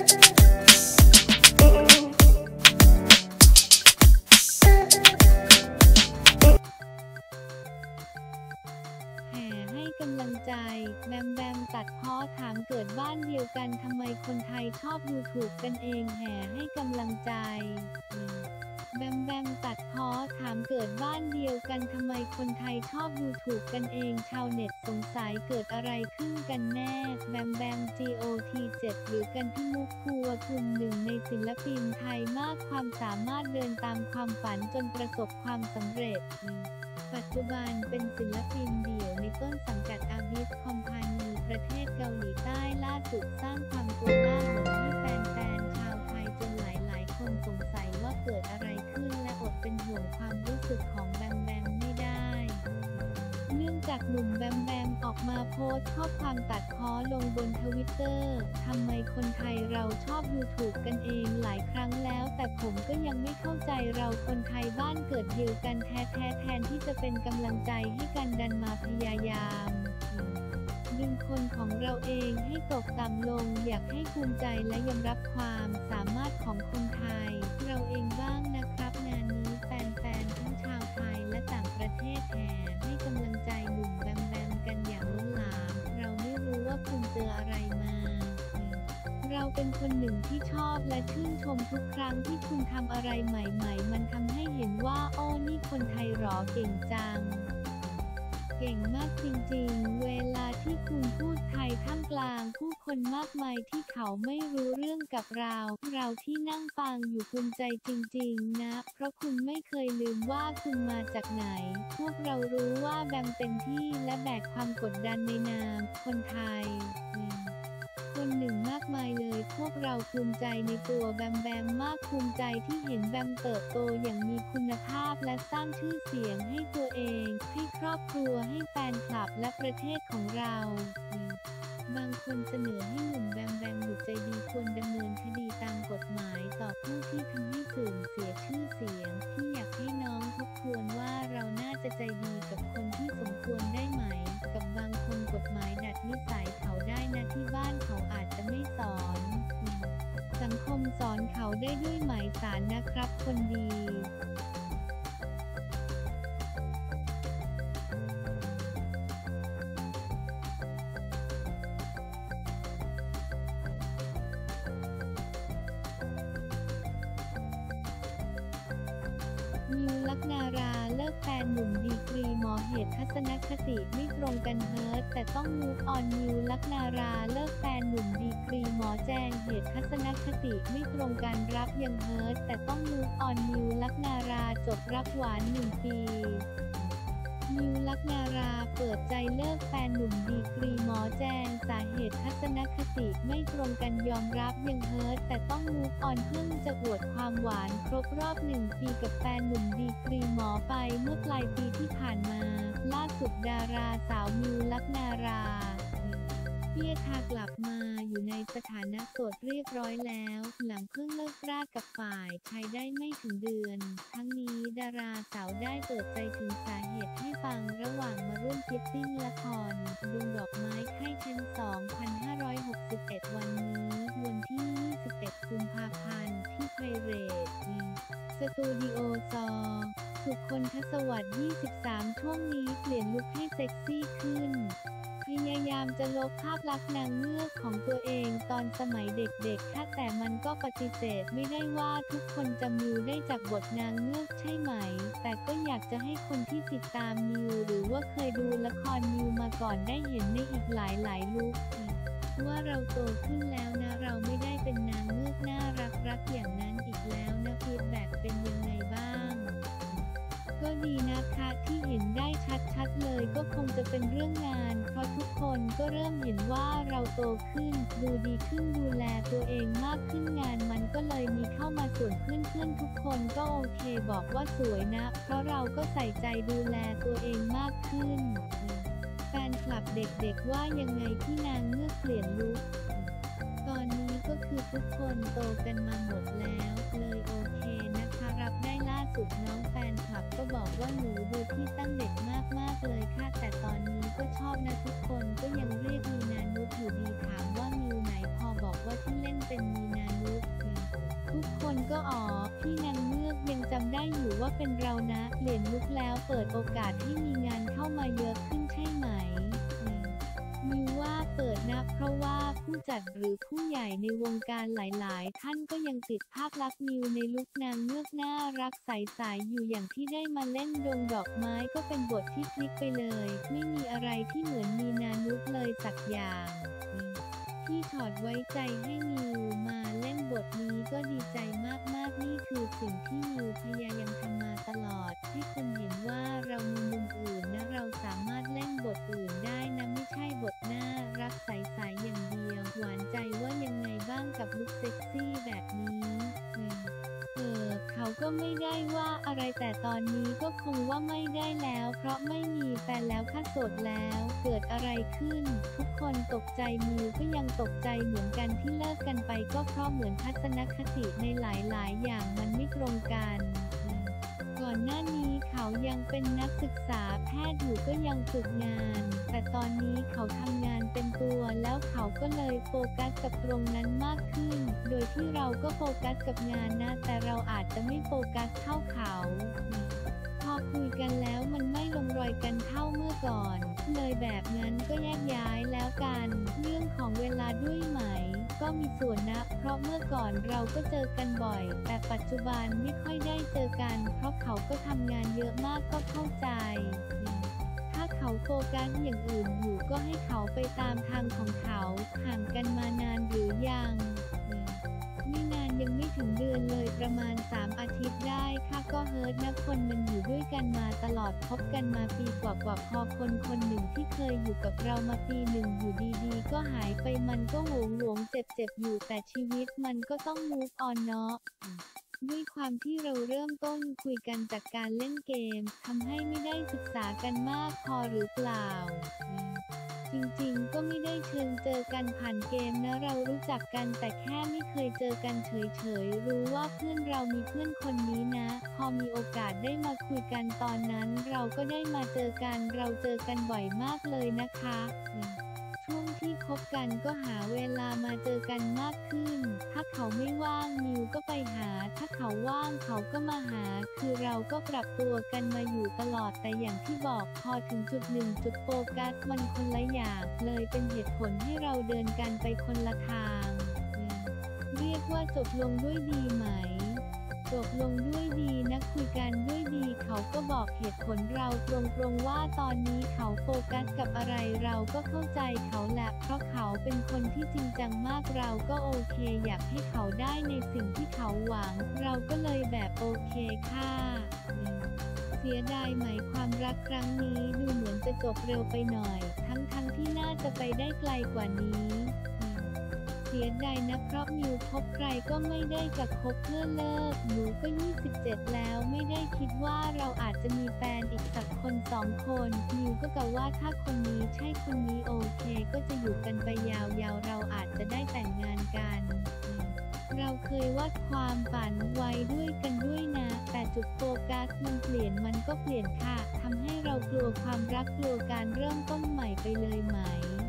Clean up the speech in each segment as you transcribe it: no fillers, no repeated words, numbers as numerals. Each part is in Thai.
กำลังใจแบมแบมตัดพ้อถามเกิดบ้านเดียวกันทำไมคนไทยชอบดูถูกกันเองแห่ให้กำลังใจแบมแบมตัดพ้อถามเกิดบ้านเดียวกันทำไมคนไทยชอบดูถูกกันเองชาวเน็ตสงสัยเกิดอะไรขึ้นกันแน่แบมแบม GOT7 หรือกันที่มุกภูวกุลหนึ่งในศิลปินไทยมากความสามารถเดินตามความฝันจนประสบความสำเร็จปัจจุบันเป็นศิลปินเดี่ยวในต้นสังกัดอาบิสคอมพานีประเทศเกาหลีใต้ล่าสุดสร้างความโกลาหลให้แฟนๆชาวไทยจนหลายๆคนสงสัยว่าเกิดอะไรขึ้นและอดเป็นห่วงความรู้สึกของแบมแบมไม่ได้เนื่องจากหนุ่มแบมแบมออกมาโพสต์ข้อความตัดพ้อลงบนทวิตเตอร์ทำไมคนไทยเราชอบดูถูกกันเองหลายครั้งแล้วแต่ผมก็ยังไม่เข้าใจเราคนไทยบ้านเกิดเดียวกันแท้ๆแทนที่จะเป็นกำลังใจให้กันดันมาพยายามดึงคนของเราเองให้ตกต่ำลงอยากให้ภูมิใจและยอมรับความสามารถของคนไทยเราเองบ้างนะครับงานนี้แฟนๆทั้งชาวไทยและต่างประเทศแห่ให้กำลังใจหนุ่มแบมแบมกันอย่างล้นหลามเราไม่รู้ว่าคุณเจออะไรมาเราเป็นคนหนึ่งที่ชอบและชื่นชมทุกครั้งที่คุณทำอะไรใหม่ๆมันทำให้เห็นว่าโอ้นี่คนไทยหรอเก่งจังเก่งมากจริงๆเวลาที่คุณพูดไทยท่ามกลางผู้คนมากมายที่เขาไม่รู้เรื่องกับเราที่นั่งฟังอยู่ภูมิใจจริงๆนะเพราะคุณไม่เคยลืมว่าคุณมาจากไหนพวกเรารู้ว่าแบมเต็มที่และแบกความกดดันในนามคนไทยคนหนึ่งมากมายเลยพวกเราภูมิใจในตัวแบมแบมมากภูมิใจที่เห็นแบมเติบโตอย่างมีคุณภาพและสร้างชื่อเสียงให้ตัวเองให้ครอบครัวให้แฟนคลับและประเทศของเราบางคนเสนอให้หนุ่มแบมแบมอยู่ใจดีควรดำเนินคดีตามกฎหมายต่อผู้ที่ทำให้เสื่อมเสียชื่อเสียงที่อยากให้น้องทบทวนว่าเราน่าจะใจดีกับคนที่สมควรได้ไหมกับบางคนกฎหมายดัดนิสัยเขาได้นะที่บ้านเขาอาจจะไม่สอนสังคมสอนเขาได้ด้วยหมายสารนะครับคนดีมิว ลักนาราเลิกแฟนหนุ่มดีกรีหมอเหตุทัศนคติไม่ตรงกันเฮิร์ตแต่ต้องมูฟออนมิว ลักนาราเลิกแฟนหนุ่มดีกรีหมอแจ้งเหตุทัศนคติไม่ตรงกันรับยังเฮิร์ตแต่ต้องมูฟออนมิว ลักนาราจบรักหวาน1 ปีมิว ลักนาราเปิดใจเลิกแฟนหนุ่มดีกรีหมอแจ้งสาเหตุทัศนคติไม่ตรงกันยอมรับยังเฮิร์ตแต่ต้องมูฟออนเพิ่งจะอวดความหวานครบรอบ1 ปีกับแฟนหนุ่มดีกรีหมอไปเมื่อปลายปีที่ผ่านมาล่าสุดดาราสาวมิว ลักนาราเพียทากลับมาอยู่ในสถานะโสดเรียบร้อยแล้วหลังเพิ่งเลิกรากับฝ่ายชายได้ไม่ถึงเดือนทั้งนี้ดาราสาวได้เปิดใจถึงสาเหตุให้ฟังระหว่างมาร่วมฟิตติ้งละครดวงดอกไม้ให้ชั้น2561วันนี้วันที่21 กุมภาพันธ์ที่ไพเรตสตูดิโอซอสุคนทศวรรษ23ช่วงนี้เปลี่ยนลุคให้เซ็กซี่ขึ้นพยายามจะลบภาพลักษณ์นางเงือกของตัวเองตอนสมัยเด็กๆแต่มันก็ปฏิเสธไม่ได้ว่าทุกคนจำมิวได้จากบทนางเงือกใช่ไหมแต่ก็อยากจะให้คนที่ติดตามมิวหรือว่าเคยดูละครมิวมาก่อนได้เห็นในอีกหลายลุคว่าเราโตขึ้นแล้วนะเราไม่ได้เป็นนางเงือกน่ารักอย่างนั้นอีกแล้วนะฟีดแบ็กเป็นยังไงบ้างก็ดีนะคะที่เห็นได้ชัดๆเลยก็คงจะเป็นเรื่องงานเพราะทุกคนก็เริ่มเห็นว่าเราโตขึ้นดูดีขึ้นดูแลตัวเองมากขึ้นงานมันก็เลยมีเข้ามาส่วนเพื่อนๆทุกคนก็โอเคบอกว่าสวยนะเพราะเราก็ใส่ใจดูแลตัวเองมากขึ้นแฟนคลับเด็กๆว่ายังไงที่นางเงือกเปลี่ยนลุคตอนนี้ก็คือทุกคนโตกันมาหมดแล้วเลยโอเคนะคะรับได้ล่าสุดน้องแฟนคลับก็บอกว่าหนูดูที่ตั้งเด็กมากๆเลยค่ะแต่ตอนนี้ก็ชอบนะทุกคนก็ยังเรียกมีนานุชอยู่ดีถามว่ามิวไหนพอบอกว่าที่เล่นเป็นมีนาก็อ๋อพี่นางเงือกยังจำได้อยู่ว่าเป็นเรานะเปลี่ยนลุคแล้วเปิดโอกาสให้มีงานเข้ามาเยอะขึ้นใช่ไหมมิวว่าเปิดนะเพราะว่าผู้จัดหรือผู้ใหญ่ในวงการหลายๆท่านก็ยังติดภาพลักษณ์มิวในลุคนางเงือกน่ารักใสๆอยู่อย่างที่ได้มาเล่นดงดอกไม้ก็เป็นบทที่พลิกไปเลยไม่มีอะไรที่เหมือนมีนานุษเลยสักอย่างพี่ถอดไว้ใจให้มิวมาเล่นบทนี้ก็ดีใจมากๆนี่คือสิ่งที่มิวพยายามทำมาตลอดให้คนเห็นว่าเรามีมุมอื่นนะเราสามารถเล่นบทอื่นได้นะไม่ใช่บทน่ารักใสๆอย่างเดียวหวานใจว่ายังไงบ้างกับลุคเซ็กซี่แบบนี้เขาก็ไม่ได้ว่าอะไรแต่ตอนนี้ก็คงว่าไม่ได้แล้วเพราะไม่มีแฟนแล้วค่ะโสดแล้วเกิดอะไรขึ้นทุกคนตกใจมิวก็ยังตกใจเหมือนกันที่เลิกกันไปก็เพราะเหมือนทัศนคติในหลายๆอย่างมันไม่ตรงกันก่อนหน้านี้เขายังเป็นนักศึกษาแพทย์อยู่ก็ยังฝึกงานแต่ตอนนี้เขาทำงานเป็นตัวแล้วเขาก็เลยโฟกัสกับตรงนั้นมากขึ้นโดยที่เราก็โฟกัสกับงานนะแต่เราอาจจะไม่โฟกัสเท่าเขาพอคุยกันแล้วมันไม่ลงรอยกันเท่าเมื่อก่อนเลยแบบนั้นก็แยกย้ายแล้วกันเรื่องของเวลาด้วยไหมก็มีส่วนนะเพราะเมื่อก่อนเราก็เจอกันบ่อยแต่ปัจจุบันไม่ค่อยได้เจอกันเพราะเขาก็ทำงานเยอะมากก็เข้าใจถ้าเขาโฟกัสอย่างอื่นอยู่ก็ให้เขาไปตามทางของเขาห่างกันมานานหรือยังไม่นานยังไม่ถึงเดือนเลยประมาณ3 อาทิตย์ได้ค่ะก็เฮิร์ตนะคนมันอยู่ด้วยกันมาตลอดคบกันมาปีกว่าพอคนคนหนึ่งที่เคยอยู่กับเรามาปีหนึ่งอยู่ดีๆก็หายไปมันก็หวงเจ็บอยู่แต่ชีวิตมันก็ต้อง move on เนาะด้วยความที่เราเริ่มต้นคุยกันจากการเล่นเกมทำให้ไม่ได้ศึกษากันมากพอหรือเปล่าจริงๆก็ไม่ได้เชิงเจอกันผ่านเกมนะเรารู้จักกันแต่แค่ไม่เคยเจอกันเฉยๆรู้ว่าเพื่อนเรามีเพื่อนคนนี้นะพอมีโอกาสได้มาคุยกันตอนนั้นเราก็ได้มาเจอกันเราเจอกันบ่อยมากเลยนะคะช่วงที่คบกันก็หาเวลามาเจอกันมากขึ้นถ้าเขาไม่ว่างมิวก็ไปหาถ้าเขาว่างเขาก็มาหาคือเราก็ปรับตัวกันมาอยู่ตลอดแต่อย่างที่บอกพอถึงจุดหนึ่งจุดโฟกัสมันคนละอย่างเลยเป็นเหตุผลให้เราเดินกันไปคนละทางเรียกว่าจบลงด้วยดีไหมจบลงด้วยดีนะคุยกันด้วยดีเขาก็บอกเหตุผลเราตรงๆว่าตอนนี้เขาโฟกัสกับอะไรเราก็เข้าใจเขาแหละเพราะเขาเป็นคนที่จริงจังมากเราก็โอเคอยากให้เขาได้ในสิ่งที่เขาหวังเราก็เลยแบบโอเคค่ะเสียดายไหมความรักครั้งนี้ดูเหมือนจะจบเร็วไปหน่อยทั้งที่น่าจะไปได้ไกลกว่านี้เสียดายนะเพราะมิวคบใครก็ไม่ได้กับคบเพื่อเลิกหนูก็27แล้วไม่ได้คิดว่าเราอาจจะมีแฟนอีกสักคน2 คนมิวก็กะว่าถ้าคนนี้ใช่คนนี้โอเคก็จะอยู่กันไปยาวๆเราอาจจะได้แต่งงานกันเราเคยวาดความฝันไว้ด้วยกันด้วยนะแต่จุดโฟกัสมันเปลี่ยนมันก็เปลี่ยนค่ะทำให้เรากลัวความรักกลัวการเริ่มต้นใหม่ไปเลยไหม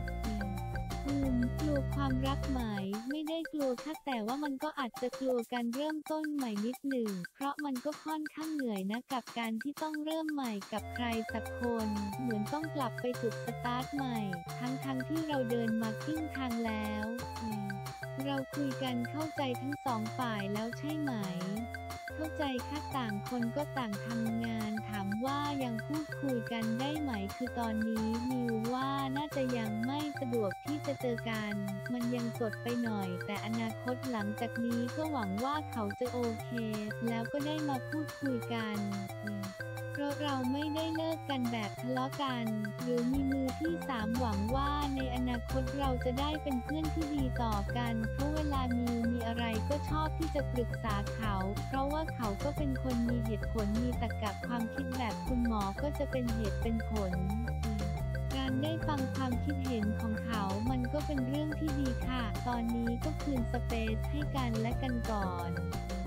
กลัวความรักใหม่ไม่ได้กลัวค่ะแต่ว่ามันก็อาจจะกลัวการเริ่มต้นใหม่นิดหนึ่งเพราะมันก็ค่อนข้างเหนื่อยนะกับการที่ต้องเริ่มใหม่กับใครสักคนเหมือนต้องกลับไปจุดสตาร์ทใหม่ทั้งที่เราเดินมาครึ่งทางแล้วเราคุยกันเข้าใจทั้ง2 ฝ่ายแล้วใช่ไหมเข้าใจค่ะต่างคนก็ต่างทำงานถามว่ายังพูดคุยกันได้ไหมคือตอนนี้มิวว่าน่าจะยังไม่สะดวกที่จะเจอกันมันยังสดไปหน่อยแต่อนาคตหลังจากนี้ก็หวังว่าเขาจะโอเคแล้วก็ได้มาพูดคุยกันเพราะเราไม่ได้เลิกกันแบบทะเลาะกันหรือมีมือที่3หวังว่าในอนาคตเราจะได้เป็นเพื่อนที่ดีต่อกันเพราะเวลามิวมีอะไรก็ชอบที่จะปรึกษาเขาเพราะว่าเขาก็เป็นคนมีเหตุผลมีตรรกะความคิดแบบคุณหมอก็จะเป็นเหตุเป็นผลการได้ฟังความคิดเห็นของเขามันก็เป็นเรื่องที่ดีค่ะตอนนี้ก็คืนสเปซให้กันและกันก่อน